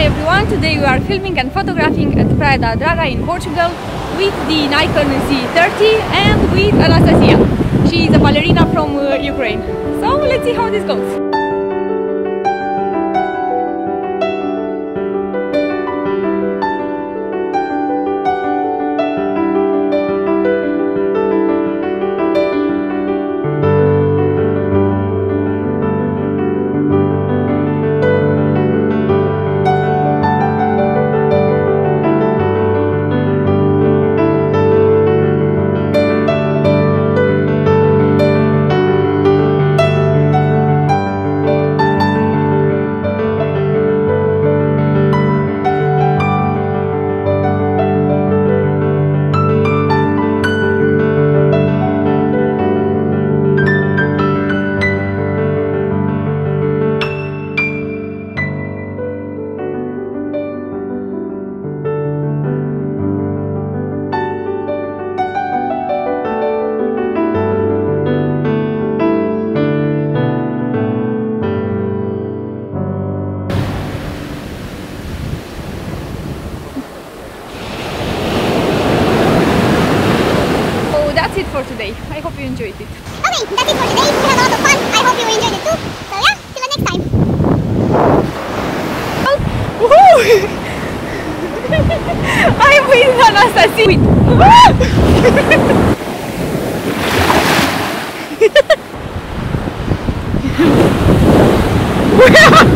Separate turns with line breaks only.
everyone, today we are filming and photographing at Praia da Draga in Portugal with the Nikon Z30 and with Anastasia. She is a ballerina from Ukraine. So let's see how this goes. That's it for today. I hope you enjoyed it.
Okay, that's it for today. We had a lot of fun. I hope you enjoyed it too. So yeah, till the next time.
Woohoo! I'm with Anastasia. Wait.